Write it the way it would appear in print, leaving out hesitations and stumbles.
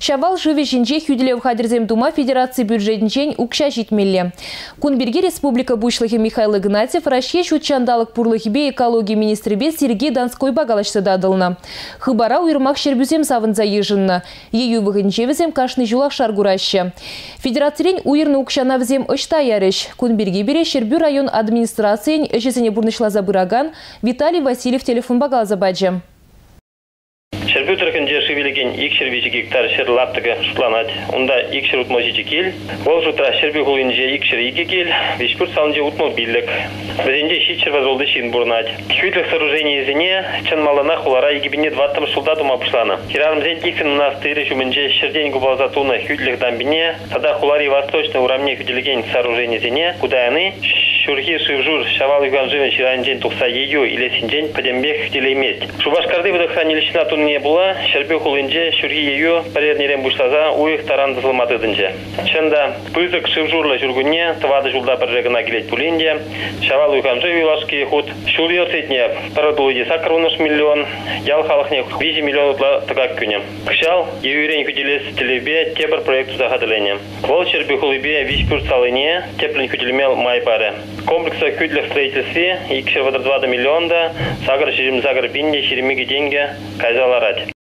Шавал живе жинже хюделев хадерзем дума федерации бюджетінчен укша житмелле. Кунберге республика бушлығы Михаил Игнатьев Рашье шутчандалық пурлыхибе экология министребе Сергей Донской багалашты дадылна. Хыбара уйрмақ шербюзем савынза ежынна. Ею вғынчевізем кашны жулақ шаргураща. Федерациялен уйрны укшана взем ышта ярыш. Кунберге бере Шербю район администрациян ежезіне бурнышла забыраган Виталий Васильев телефон багал забаджа. Шербю тұрқынже шывелеген икшер 5 гектар шер лаптығы шутланат. Онда икшер утмо жичи кел. Ол жутра шербю хулынже икшер 2 кел. Вишпур салынже утмо биллік. Бізенде шитшер вазолды шин бурнат. Хютлік сооружение изіне чанмалана хулара егибіне 20 шулда дума пушлана. Хирарымзен тиксен у нас тыры шумынже шерден губалзатуна хютлік дамбине. Тада хулари восточный урамне хютлеген сооружение изіне. Кудаяны шурхи шивжур шавал юган живен ширанжен тухса ею или синжен падембех хтилеймет. Шубашкарды водохранилищна туне була, шербю хулынже шурхи ею парернерен бушлаза уих таран дызылматыдынже. Чында пызык шивжурлы жүргүне тывады жулда паррегына келет пулинде. Шавал юган живен лашки худ. Шул ел сетне парадулыде сакаруныш миллион, ял халыхне 5 миллион тыгак күне. Кшал еюрен хутилес телебе тебр проекту захадылене. Вол шербю хулыбе вишпюр салыне теплен хутилмел майпары. Комплекса хютлих строительстве икшер 2 миллиона, сагар ширим загар бинде ширимиги деньги кайзаларать.